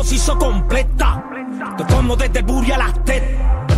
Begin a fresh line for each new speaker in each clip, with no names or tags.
se hizo completa. Te como desde el Buri a las TED.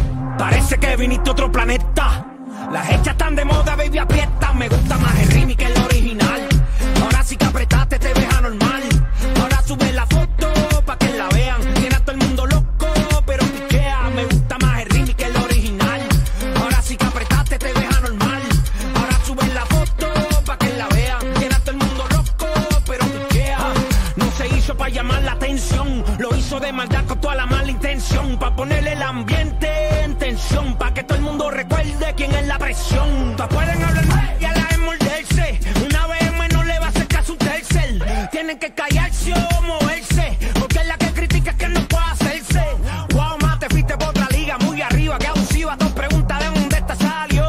Parece que viniste a otro planeta. Las hechas están de moda, baby, aprieta. Me gusta más el remix que el original. Ahora sí que apretaste, te ves anormal. Ahora sube la foto pa' que la vean. Tiene a todo el mundo loco, pero piquea. Me gusta más el remix que el original. Ahora sí que apretaste, te ves anormal. Ahora sube la foto pa' que la vean. Tiene a todo el mundo loco, pero piquea. No se hizo pa' llamar la atención. Lo hizo de maldad con toda la mala intención. Pa' ponerle el ambiente en tensión. Pa' que todo el mundo recuerde quién es la presión. Todas pueden hablar mal y a la vez morderse. Una vez menos le va a hacer caso un tercer. Tienen que callarse o moverse, porque es la que critica que no puede hacerse. Wow, más te fuiste por otra liga, muy arriba, que abusiva. Dos preguntas de dónde esta salió.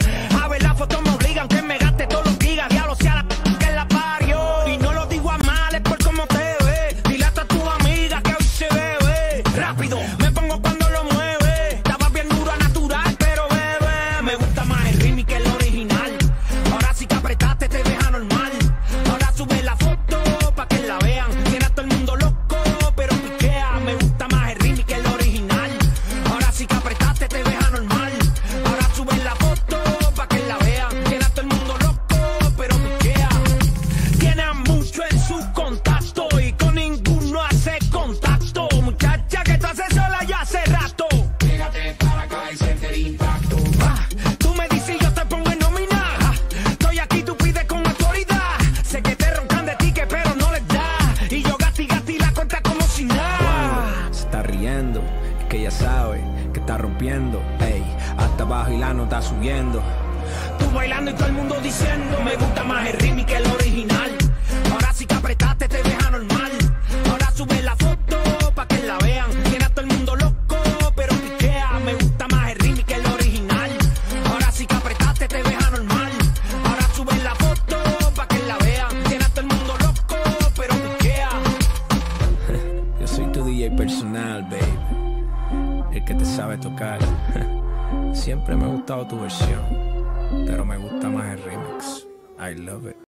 A ver la foto me obligan que me gaste todos los gigas. Diablo sea la que la parió. Y no lo digo a mal, es por cómo te ves. Dile a tu amiga que hoy se bebe. Rápido, me pongo cuando lo mueve. Estaba bien duro a natural, pero bebé. Me gusta más el remix que el original. Ahora sí que apretaste, te ves anormal. Ahora sube la foto pa' que la vean. Tiene a todo el mundo loco, pero piquea. Me gusta más el remix que el original. Ahora sí que apretaste, te ves anormal. Ahora sube la foto pa' que la vean. Tiene a todo el mundo loco, pero piquea. Tiene a mucho en sus contactos y con ninguno hace contacto. Muchacha que estás sola ya hace rato.
Pégate para acá y siente el impacto.
Tú me dices y yo te pongo en nómina. Estoy aquí, tú pides con autoridad. Sé que te roncan de ti, que pero no les da. Y yo gati la cuenta como si nada.
Se está riendo, es que ella sabe que está rompiendo. Ey, hasta abajo y la nota subiendo.
Tú bailando y todo el mundo diciendo. Me gusta más el remix que el original. Ahora sí que apretaste, te ves anormal. Ahora sube la foto pa' que la vean. Tiene a todo el mundo loco, pero piquea. Me gusta más el remix que el original. Ahora sí que apretaste, te ves anormal. Ahora sube la foto pa' que la vean. Tiene a todo el mundo loco, pero piquea.
Yo soy tu DJ personal, baby. El que te sabe tocar. Siempre me ha gustado tu versión, pero me gusta más el remix. I love it.